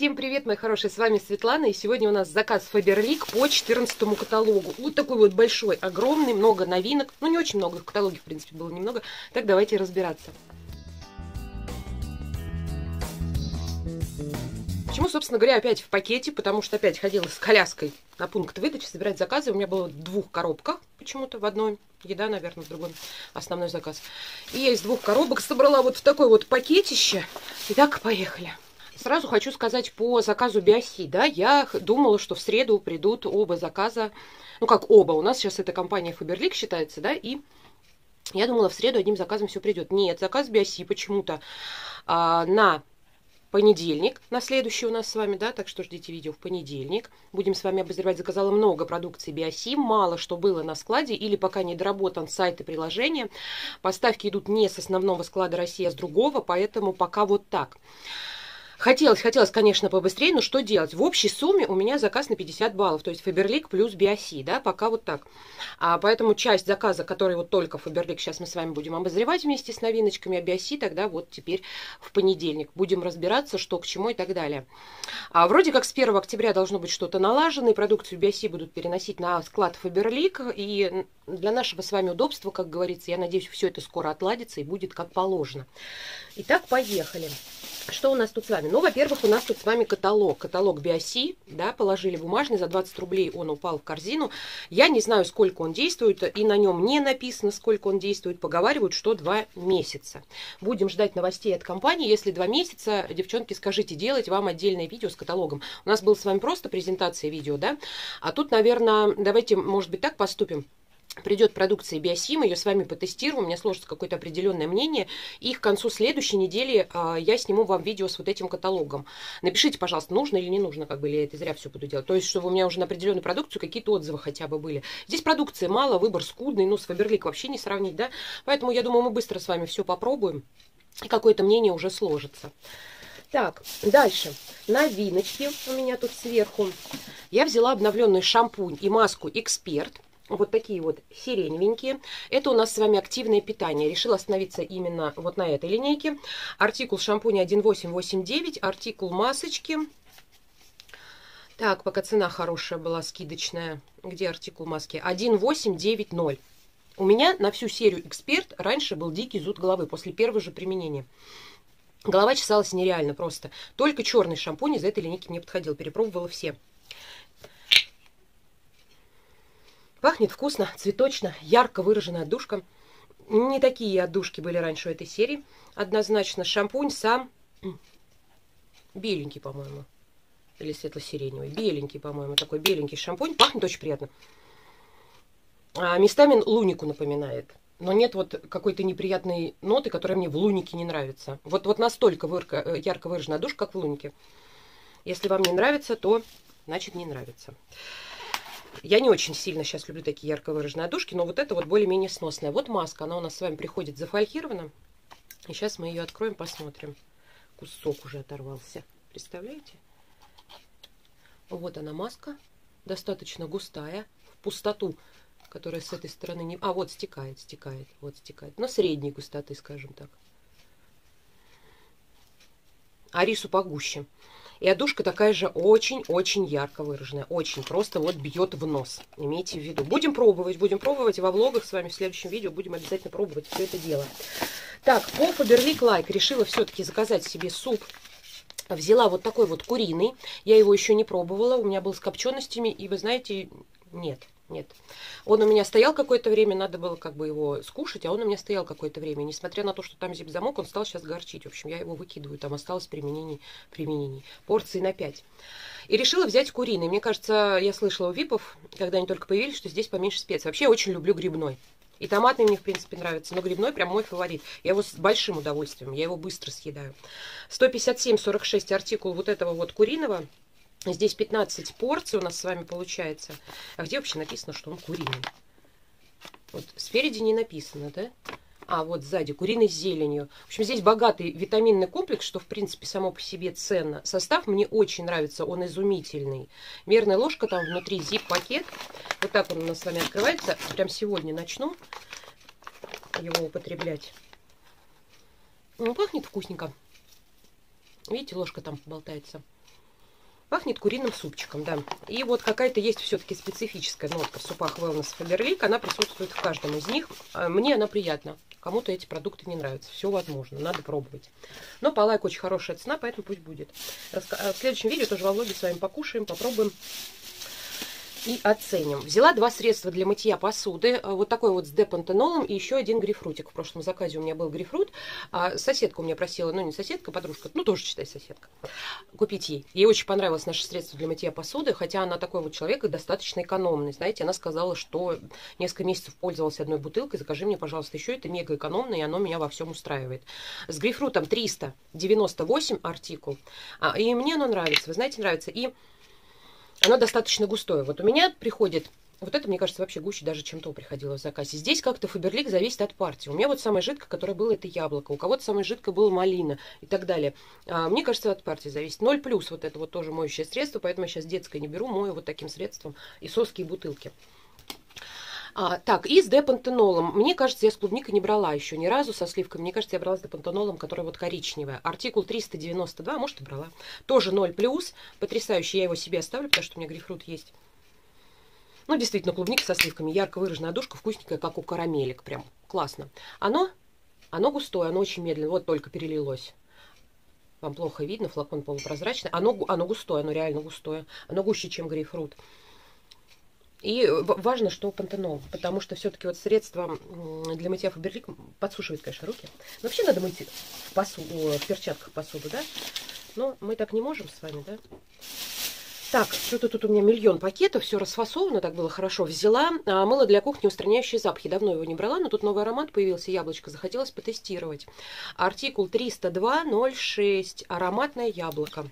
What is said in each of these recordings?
Всем привет, мои хорошие, с вами Светлана, и сегодня у нас заказ Faberlic по 14 каталогу. Вот такой вот большой, огромный, много новинок, ну не очень много, в каталоге, в принципе, было немного. Так, давайте разбираться. Почему, собственно говоря, опять в пакете? Потому что опять ходила с коляской на пункт выдачи собирать заказы. У меня было в 2 коробках почему-то. В одной еда, наверное, в другой основной заказ. И я из 2 коробок собрала вот в такой вот пакетище. Итак, поехали. Сразу хочу сказать по заказу Биоси, да, я думала, что в среду придут оба заказа, ну как оба, у нас сейчас эта компания Faberlic считается, да, и я думала, в среду одним заказом все придет. Нет, заказ Биоси почему-то на понедельник, на следующий у нас с вами, да, так что ждите видео в понедельник. Будем с вами обозревать, заказала много продукции Биоси, мало что было на складе или пока не доработан сайт и приложение. Поставки идут не с основного склада России, а с другого, поэтому пока вот так. Хотелось, конечно, побыстрее, но что делать? В общей сумме у меня заказ на 50 баллов, то есть Faberlic плюс Биоси, да, пока вот так. Поэтому часть заказа, который вот только Faberlic, сейчас мы с вами будем обозревать вместе с новиночками, а Биоси тогда вот теперь в понедельник. Будем разбираться, что к чему и так далее. Вроде как с 1 октября должно быть что-то налажено, и продукцию Биоси будут переносить на склад Faberlic, и для нашего с вами удобства, как говорится, я надеюсь, все это скоро отладится и будет как положено. Итак, поехали. Что у нас тут с вами? Ну, во-первых, у нас тут с вами каталог Биоси, да, положили бумажный, за 20 рублей он упал в корзину. Я не знаю, сколько он действует, и на нем не написано, сколько он действует. Поговаривают, что 2 месяца. Будем ждать новостей от компании. Если 2 месяца, девчонки, скажите, делать вам отдельное видео с каталогом. У нас был с вами просто презентация видео, да, а тут, наверное, давайте, может быть, так поступим. Придет продукция Биоси, мы ее с вами потестируем, у меня сложится какое-то определенное мнение, и к концу следующей недели я сниму вам видео с вот этим каталогом. Напишите, пожалуйста, нужно или не нужно, как бы, или я это зря все буду делать. То есть, чтобы у меня уже на определенную продукцию какие-то отзывы хотя бы были. Здесь продукции мало, выбор скудный, ну, с Faberlic вообще не сравнить, да, поэтому я думаю, мы быстро с вами все попробуем, и какое-то мнение уже сложится. Так, дальше. Новиночки у меня тут сверху. Я взяла обновленный шампунь и маску Эксперт. Вот такие вот сиреневенькие. Это у нас с вами активное питание. Решила остановиться именно вот на этой линейке. Артикул шампуня 1889, артикул масочки. Так, пока цена хорошая была, скидочная. Где артикул маски? 1890. У меня на всю серию Эксперт раньше был дикий зуд головы после первого же применения. Голова чесалась нереально просто. Только черный шампунь из этой линейки мне подходил. Перепробовала все. Пахнет вкусно, цветочно, ярко выраженная отдушка. Не такие отдушки были раньше у этой серии. Однозначно шампунь сам беленький, по-моему. Или светло-сиреневый. Беленький, по-моему. Такой беленький шампунь. Пахнет очень приятно. Местами лунику напоминает. Но нет вот какой-то неприятной ноты, которая мне в лунике не нравится. Вот настолько ярко выраженная отдушка, как в лунике. Если вам не нравится, то значит не нравится. Я не очень сильно сейчас люблю такие ярко выраженные отдушки, но вот это вот более-менее сносная. Вот маска, она у нас с вами приходит зафольгирована. И сейчас мы ее откроем, посмотрим. Кусок уже оторвался. Представляете? Вот она маска. Достаточно густая. В пустоту, которая с этой стороны не... вот стекает. Вот стекает. Но средней густоты, скажем так. А рису погуще. И отдушка такая же очень-очень ярко выраженная. Очень просто вот бьет в нос. Имейте в виду. Будем пробовать. И во влогах с вами в следующем видео будем обязательно пробовать все это дело. Так, по Faberlic Like решила все-таки заказать себе суп. Взяла вот такой вот куриный. Я его еще не пробовала. У меня был с копченостями. И вы знаете, нет. Он у меня стоял какое-то время, надо было как бы его скушать, а он у меня стоял какое-то время. Несмотря на то, что там зип-замок, он стал сейчас горчить. В общем, я его выкидываю, там осталось применений. Порции на 5. И решила взять куриный. Мне кажется, я слышала у випов, когда они только появились, что здесь поменьше специй. Вообще, я очень люблю грибной. И томатный мне, в принципе, нравится, но грибной прям мой фаворит. Я его с большим удовольствием, я его быстро съедаю. 157,46 артикул вот этого вот куриного. Здесь 15 порций у нас с вами получается. А где вообще написано, что он куриный? Вот спереди не написано, да? Вот сзади куриный с зеленью. В общем, здесь богатый витаминный комплекс, что, в принципе, само по себе ценно. Состав мне очень нравится, он изумительный. Мерная ложка, там внутри зип-пакет. Вот так он у нас с вами открывается. Прям сегодня начну его употреблять. Пахнет вкусненько. Видите, ложка там болтается. Пахнет куриным супчиком, да. И вот какая-то есть все-таки специфическая нотка в супах Wellness Faberlic. Она присутствует в каждом из них. Мне она приятна. Кому-то эти продукты не нравятся. Все возможно, надо пробовать. Но по лайку очень хорошая цена, поэтому пусть будет. В следующем видео тоже во влоге с вами покушаем, попробуем и оценим. Взяла два средства для мытья посуды. Вот такой вот с депантенолом и еще один грейпфрутик. В прошлом заказе у меня был грейпфрут. Соседка у меня просила, ну не соседка, подружка, ну тоже считай соседка, купить ей. Ей очень понравилось наше средство для мытья посуды, хотя она такой вот человек и достаточно экономный. Знаете, она сказала, что несколько месяцев пользовалась одной бутылкой. Закажи мне, пожалуйста, еще. Это мега экономно, и оно меня во всем устраивает. С грейпфрутом 398 артикул. И мне оно нравится. Вы знаете, нравится. И оно достаточно густое. Вот у меня приходит, вот это, мне кажется, вообще гуще даже, чем то приходило в заказе. Здесь как-то Faberlic зависит от партии. У меня вот самое жидкое, которое было, это яблоко. У кого-то самое жидкое было малина и так далее. Мне кажется, от партии зависит. 0+, вот это вот тоже моющее средство, поэтому я сейчас детское не беру, мою вот таким средством и соски, и бутылки. Так, и с депантенолом. Мне кажется, я с клубникой не брала еще ни разу, со сливкой. Мне кажется, я брала с депантенолом, который вот коричневая. Артикул 392, может и брала. Тоже 0+. Потрясающий, я его себе оставлю, потому что у меня грейпфрут есть. Ну, действительно, клубника со сливками. Ярко выраженная душка, вкусненькая, как у карамелек. Прям классно. Оно густое, оно очень медленно. Вот только перелилось. Вам плохо видно, флакон полупрозрачный. Оно густое, оно реально густое. Оно гуще, чем грейпфрут. И важно, что пантенол, потому что все-таки вот средство для мытья Faberlic подсушивает, конечно, руки. Но вообще надо мыть в перчатках посуду, да? Но мы так не можем с вами, да? Так, что-то тут у меня миллион пакетов, все расфасовано, так было хорошо. Взяла мыло для кухни, устраняющие запахи. Давно его не брала, но тут новый аромат появился, яблочко, захотелось потестировать. Артикул 302,06, ароматное яблоко.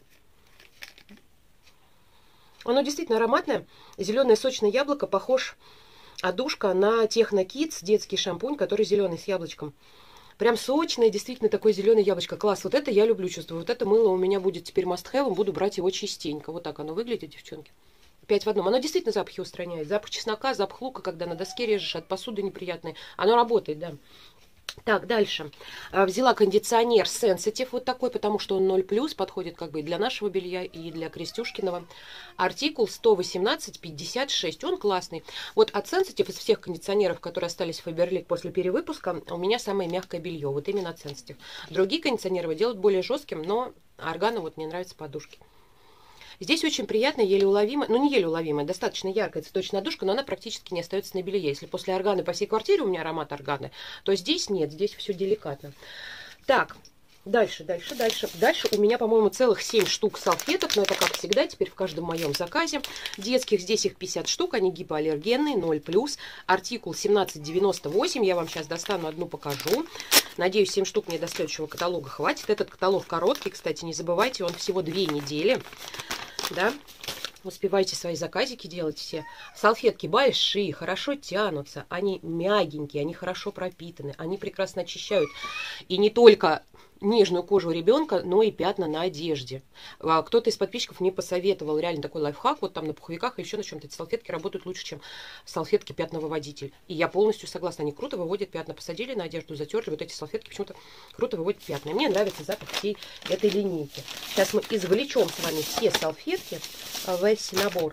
Оно действительно ароматное. Зеленое сочное яблоко, похож одушка на Техно Kids, детский шампунь, который зеленый с яблочком. Прям сочное, действительно такое зеленое яблочко. Класс, вот это я люблю, чувствую. Вот это мыло у меня будет теперь must-have, буду брать его частенько. Вот так оно выглядит, девчонки. 5 в одном. Оно действительно запахи устраняет. Запах чеснока, запах лука, когда на доске режешь, от посуды неприятный. Оно работает, да. Так, дальше. Взяла кондиционер Sensitive вот такой, потому что он 0+, подходит как бы и для нашего белья, и для Крестюшкиного. Артикул 118,56, он классный. Вот от Sensitive из всех кондиционеров, которые остались в Faberlic после перевыпуска, у меня самое мягкое белье, вот именно от Sensitive. Другие кондиционеры делают более жестким, но органа вот мне нравятся подушки. Здесь очень приятная, еле уловимая, ну не еле уловимая, достаточно яркая цветочная душка, но она практически не остается на белье. Если после органы по всей квартире у меня аромат органы, то здесь нет, здесь все деликатно. Так, дальше. Дальше у меня, по-моему, целых 7 штук салфеток, но это как всегда, теперь в каждом моем заказе. Детских, здесь их 50 штук, они гипоаллергенные, 0+. Артикул 17,98, я вам сейчас достану одну, покажу. Надеюсь, 7 штук мне до следующего каталога хватит. Этот каталог короткий, кстати, не забывайте, он всего 2 недели. Да, успевайте свои заказики делать все. Салфетки большие, хорошо тянутся, они мягенькие, они хорошо пропитаны, они прекрасно очищают. И не только нежную кожу ребенка, но и пятна на одежде. Кто-то из подписчиков мне посоветовал реально такой лайфхак, вот там на пуховиках и еще на чем-то эти салфетки работают лучше, чем салфетки пятновыводитель. И я полностью согласна, они круто выводят пятна. Посадили на одежду, затерли, вот эти салфетки почему-то круто выводят пятна. Мне нравится запах всей этой линейки. Сейчас мы извлечем с вами все салфетки в весь набор.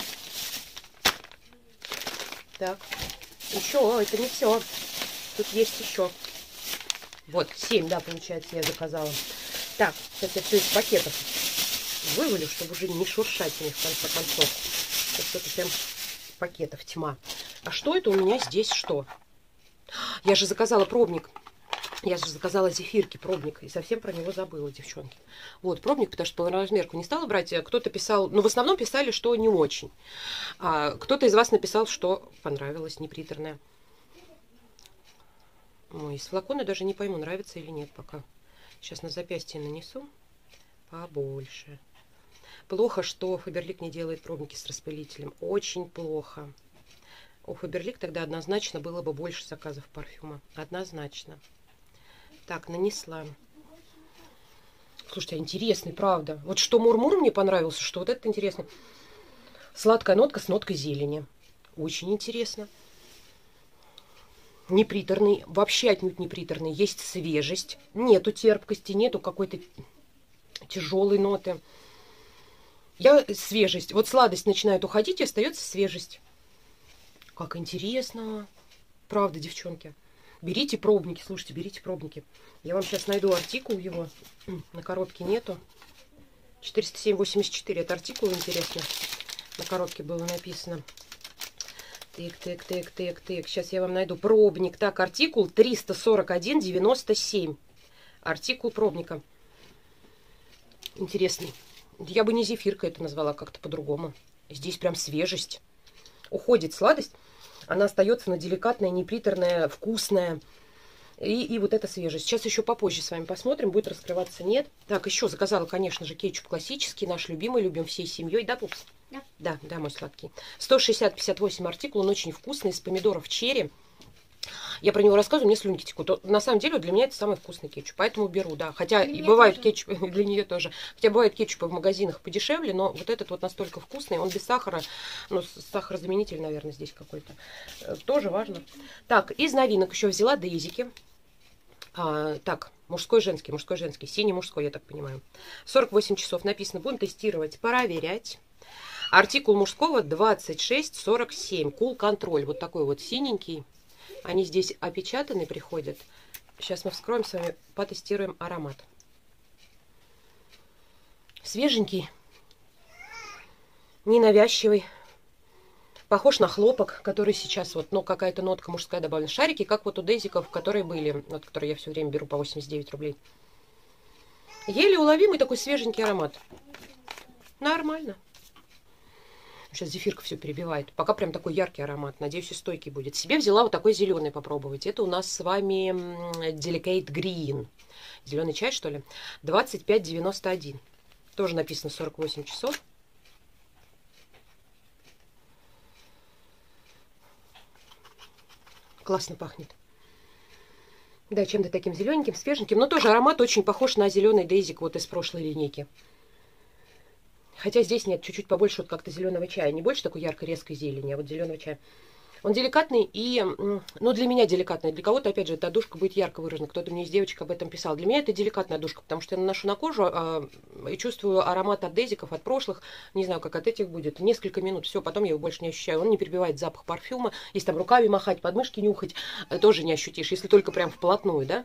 Так, еще, это не все. Тут есть еще. Вот, 7, да, получается, я заказала. Так, сейчас я все из пакетов вывалю, чтобы уже не шуршать в них в конце концов. Что-то прям пакетов тьма. А что это у меня здесь что? Я же заказала пробник. Я же заказала зефирки, пробник, и совсем про него забыла, девчонки. Вот, пробник, потому что полноразмерку не стала брать. Кто-то писал, ну, в основном писали, что не очень. А кто-то из вас написал, что понравилось, неприторное. Ой, из флакона даже не пойму, нравится или нет пока. Сейчас на запястье нанесу побольше. Плохо, что Faberlic не делает пробники с распылителем. Очень плохо. У Faberlic тогда однозначно было бы больше заказов парфюма. Однозначно. Так, нанесла. Слушайте, интересный, правда. Вот что Мурмур мне понравился, что вот это интересно. Сладкая нотка с ноткой зелени. Очень интересно. Неприторный, вообще отнюдь неприторный. Есть свежесть, нету терпкости, нету какой-то тяжелой ноты. свежесть. Вот сладость начинает уходить, и остается свежесть. Как интересно. Правда, девчонки. Берите пробники, слушайте, берите пробники. Я вам сейчас найду артикул его. На коробке нету. 407,84. Это артикул интересный. На коробке было написано. Тык. Сейчас я вам найду пробник. Так, артикул 341,97. Артикул пробника. Интересный. Я бы не зефирка это назвала, как-то по-другому. Здесь прям свежесть. Уходит сладость. Она остается на деликатная, неприторная, вкусная. И вот эта свежесть. Сейчас еще попозже с вами посмотрим. Будет раскрываться, нет. Так, еще заказала, конечно же, кетчуп классический. Наш любимый. Любим всей семьей. Да, Пупс? Да. Да, мой сладкий. 160,58 артикул. Он очень вкусный. Из помидоров черри. Я про него рассказываю, мне слюнки текут. На самом деле, для меня это самый вкусный кетчуп. Поэтому беру, да. Хотя и бывают кетчупы, для нее тоже. Хотя бывают кетчупы в магазинах подешевле, но вот этот вот настолько вкусный. Он без сахара. Ну, сахарозаменитель, наверное, здесь какой-то. Тоже важно. Так, из новинок еще взяла дейзики. Так, мужской, женский. Синий, мужской, я так понимаю. 48 часов написано. Будем тестировать, проверять. Артикул мужского 26,47. Cool Control. Вот такой вот синенький. Они здесь опечатаны, приходят. Сейчас мы вскроем с вами, потестируем аромат. Свеженький, ненавязчивый. Похож на хлопок, который сейчас вот, ну, какая-то нотка мужская добавлена. Шарики, как вот у дейзиков, которые были, вот, которые я все время беру по 89 рублей. Еле уловимый такой свеженький аромат. Нормально. Сейчас зефирка все перебивает. Пока прям такой яркий аромат. Надеюсь, и стойкий будет. Себе взяла вот такой зеленый попробовать. Это у нас с вами Delicate Green. Зеленый чай, что ли? 25,91. Тоже написано 48 часов. Классно пахнет. Да, чем-то таким зелененьким, свеженьким. Но тоже аромат очень похож на зеленый дейзик вот из прошлой линейки. Хотя здесь нет, чуть-чуть побольше вот как-то зеленого чая. Не больше такой яркой, резкой зелени, а вот зеленого чая. Он деликатный и, ну, для меня деликатный. Для кого-то, опять же, эта душка будет ярко выражена. Кто-то мне из девочек об этом писал. Для меня это деликатная душка, потому что я наношу на кожу и чувствую аромат от дейзиков, от прошлых. Не знаю, как от этих будет. Несколько минут, все, потом я его больше не ощущаю. Он не перебивает запах парфюма. Если там руками махать, подмышки нюхать, тоже не ощутишь. Если только прям вплотную, да.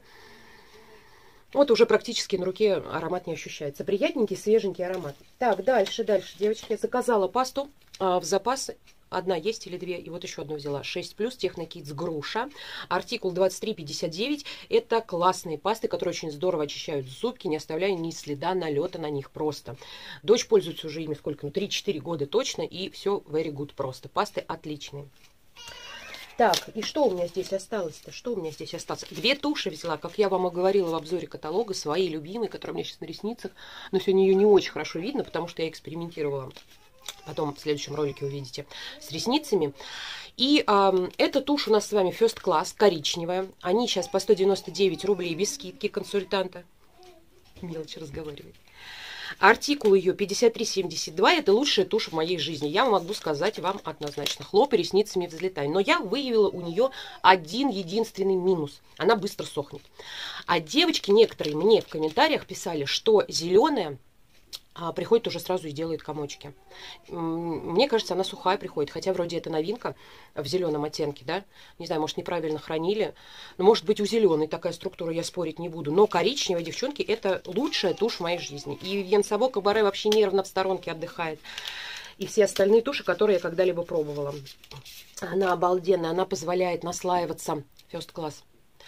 Вот уже практически на руке аромат не ощущается. Приятненький, свеженький аромат. Так, дальше, девочки. Я заказала пасту в запас. Одна есть или две. И вот еще одну взяла. 6+, Technokids груша. Артикул 23,59. Это классные пасты, которые очень здорово очищают зубки, не оставляя ни следа налета на них просто. Дочь пользуется уже ими сколько? Ну, 3-4 года точно. И все very good просто. Пасты отличные. Так, и что у меня здесь осталось-то? Что у меня здесь осталось? Две туши взяла, как я вам и говорила в обзоре каталога, свои любимые, которые у меня сейчас на ресницах. Но сегодня ее не очень хорошо видно, потому что я экспериментировала. Потом в следующем ролике увидите с ресницами. И эта тушь у нас с вами First Class, коричневая. Они сейчас по 199 рублей без скидки консультанта. Мелочь разговаривает. Артикул ее 53,72. Это лучшая тушь в моей жизни. Я могу сказать вам однозначно. Хлопай ресницами, взлетай. Но я выявила у нее один единственный минус. Она быстро сохнет. А девочки некоторые мне в комментариях писали, что зеленая приходит уже сразу и делает комочки. Мне кажется, она сухая приходит. Хотя вроде это новинка в зеленом оттенке, да? Не знаю, может, неправильно хранили. Но может быть у зеленой такая структура, я спорить не буду. Но коричневая, девчонки, это лучшая тушь в моей жизни. И Вивьен Саво Кабаре вообще нервно в сторонке отдыхает. И все остальные туши, которые я когда-либо пробовала. Она обалденная. Она позволяет наслаиваться. First Class.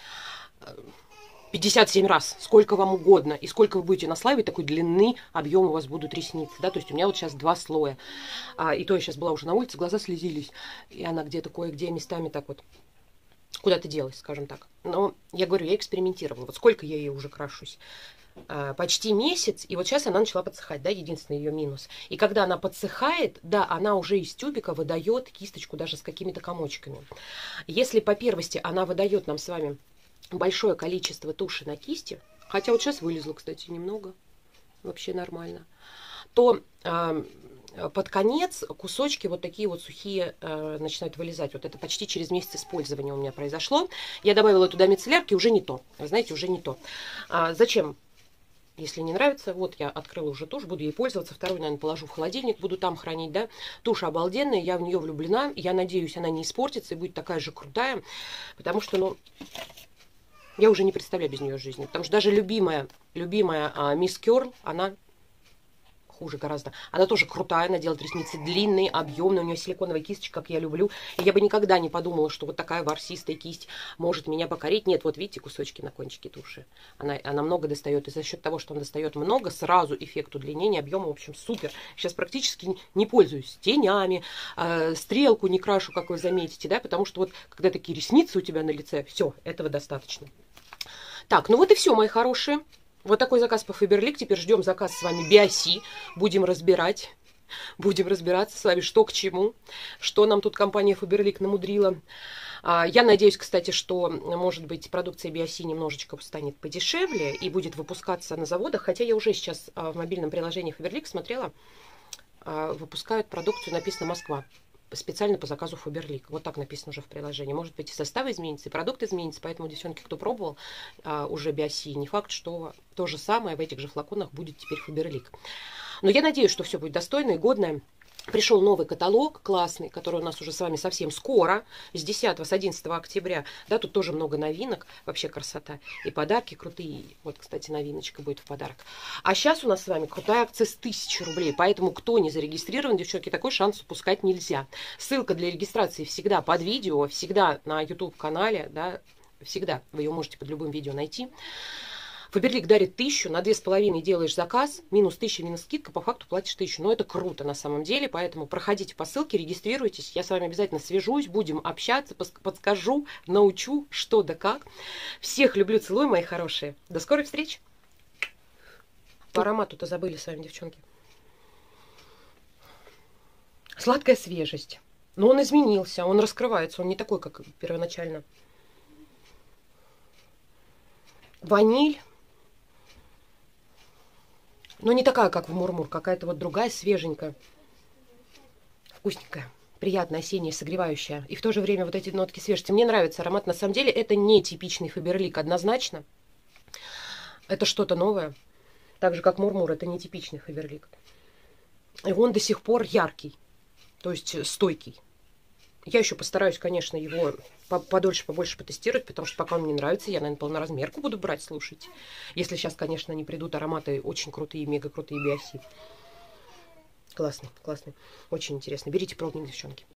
57 раз, сколько вам угодно, и сколько вы будете наслаивать, такой длины объем у вас будут ресницы, да, то есть у меня вот сейчас 2 слоя, и то я сейчас была уже на улице, глаза слезились, и она где-то кое-где местами так вот куда-то делась, скажем так. Но я говорю, я экспериментировала, вот сколько я ей уже крашусь, почти месяц, и вот сейчас она начала подсыхать, да, единственный ее минус. И когда она подсыхает, да, она уже из тюбика выдает кисточку даже с какими-то комочками. Если по первости она выдает нам с вами большое количество туши на кисти, хотя вот сейчас вылезло, кстати, немного, вообще нормально, то под конец кусочки вот такие вот сухие начинают вылезать. Вот это почти через месяц использования у меня произошло. Я добавила туда мицеллярки, уже не то. Вы знаете, уже не то. Зачем? Если не нравится, вот я открыла уже тушь, буду ей пользоваться. Вторую, наверное, положу в холодильник, буду там хранить, да. Тушь обалденная, я в нее влюблена. Я надеюсь, она не испортится и будет такая же крутая. Потому что, ну, я уже не представляю без нее жизни. Потому что даже любимая Мисс Керл, она хуже гораздо. Она тоже крутая, она делает ресницы длинные, объемные, у нее силиконовая кисточка, как я люблю. И я бы никогда не подумала, что вот такая ворсистая кисть может меня покорить. Нет, вот видите кусочки на кончике туши. Она много достает. И за счет того, что она достает много, сразу эффект удлинения, объема, в общем, супер. Сейчас практически не пользуюсь тенями, стрелку не крашу, как вы заметите, да, потому что вот когда такие ресницы у тебя на лице, все, этого достаточно. Так, ну вот и все, мои хорошие. Вот такой заказ по Faberlic. Теперь ждем заказ с вами Биоси. Будем разбирать. Будем разбираться с вами, что к чему. Что нам тут компания Faberlic намудрила. Я надеюсь, кстати, что, может быть, продукция Биоси немножечко станет подешевле и будет выпускаться на заводах. Хотя я уже сейчас в мобильном приложении Faberlic смотрела. Выпускают продукцию, написано «Москва». Специально по заказу Faberlic. Вот так написано уже в приложении. Может быть, и состав изменится, и продукт изменится. Поэтому, девчонки, кто пробовал уже Биоси, не факт, что то же самое в этих же флаконах будет теперь Faberlic. Но я надеюсь, что все будет достойно и годное. Пришел новый каталог, классный, который у нас уже с вами совсем скоро, с 10, с 11 октября. Да, тут тоже много новинок, вообще красота. И подарки крутые. Вот, кстати, новиночка будет в подарок. А сейчас у нас с вами крутая акция с 1000 рублей. Поэтому, кто не зарегистрирован, девчонки, такой шанс упускать нельзя. Ссылка для регистрации всегда под видео, всегда на YouTube-канале, да, всегда. Вы ее можете под любым видео найти. Faberlic дарит 1000, на 2500 делаешь заказ, минус 1000, минус скидка, по факту платишь 1000. Но это круто на самом деле, поэтому проходите по ссылке, регистрируйтесь, я с вами обязательно свяжусь, будем общаться, подскажу, научу, что да как. Всех люблю, целую, мои хорошие. До скорой встречи. По аромату-то забыли с вами, девчонки. Сладкая свежесть. Но он изменился, он раскрывается, он не такой, как первоначально. Ваниль. Но не такая, как в Мурмур, какая-то вот другая, свеженькая, вкусненькая, приятная, осенняя, согревающая. И в то же время вот эти нотки свежести. Мне нравится аромат. На самом деле это не типичный Faberlic, однозначно. Это что-то новое. Так же, как Мурмур, это не типичный Faberlic. И он до сих пор яркий, то есть стойкий. Я еще постараюсь, конечно, его подольше, побольше потестировать, потому что пока он мне нравится, я, наверное, полноразмерку буду брать, слушать. Если сейчас, конечно, не придут ароматы очень крутые, мега крутые Биоси. Классный, классный. Очень интересно. Берите, пробуйте, девчонки.